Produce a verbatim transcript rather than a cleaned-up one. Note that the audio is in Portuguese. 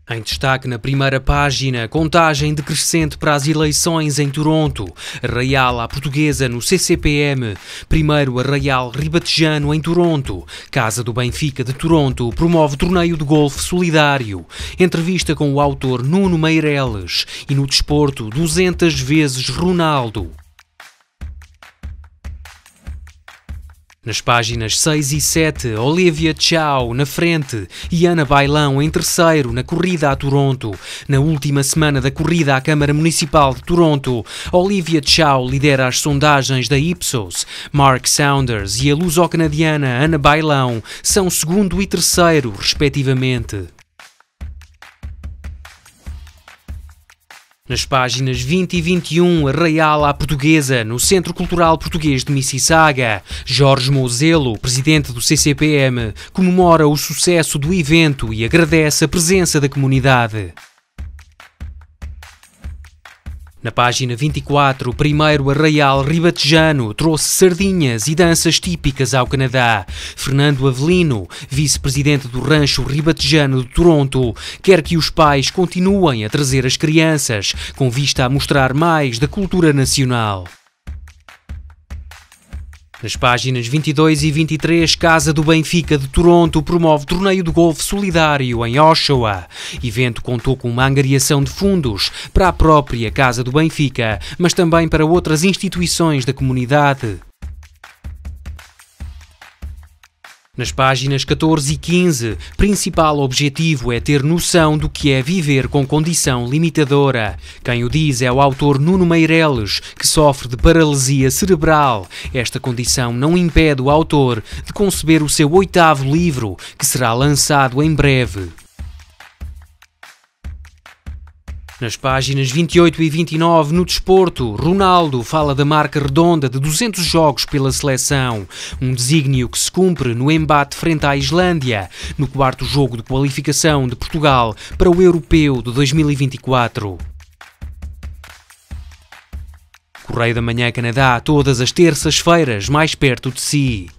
Em destaque na primeira página, contagem decrescente para as eleições em Toronto. Arraial à Portuguesa no C C P M. Primeiro Arraial Ribatejano em Toronto. Casa do Benfica de Toronto promove torneio de golfe solidário. Entrevista com o autor Nuno Meireles. E no desporto, duzentas vezes Ronaldo. Nas páginas seis e sete, Olivia Chow na frente e Ana Bailão em terceiro na corrida a Toronto. Na última semana da corrida à Câmara Municipal de Toronto, Olivia Chow lidera as sondagens da Ipsos. Mark Saunders e a luso-canadiana Ana Bailão são segundo e terceiro, respectivamente. Nas páginas vinte e vinte e um, Arraial à Portuguesa, no Centro Cultural Português de Mississauga. Jorge Mozelo, presidente do C C P M, comemora o sucesso do evento e agradece a presença da comunidade. Na página vinte e quatro, primeiro Arraial Ribatejano trouxe sardinhas e danças típicas ao Canadá. Fernando Avelino, vice-presidente do Rancho Ribatejano de Toronto, quer que os pais continuem a trazer as crianças, com vista a mostrar mais da cultura nacional. Nas páginas vinte e dois e vinte e três, Casa do Benfica de Toronto promove torneio de golfe solidário em Oshawa. Evento contou com uma angariação de fundos para a própria Casa do Benfica, mas também para outras instituições da comunidade. Nas páginas catorze e quinze, principal objetivo é ter noção do que é viver com condição limitadora. Quem o diz é o autor Nuno Meireles, que sofre de paralisia cerebral. Esta condição não impede o autor de conceber o seu oitavo livro, que será lançado em breve. Nas páginas vinte e oito e vinte e nove, no desporto, Ronaldo fala da marca redonda de duzentos jogos pela seleção, um desígnio que se cumpre no embate frente à Islândia, no quarto jogo de qualificação de Portugal para o Europeu de dois mil e vinte e quatro. Correio da Manhã Canadá, todas as terças-feiras, mais perto de si.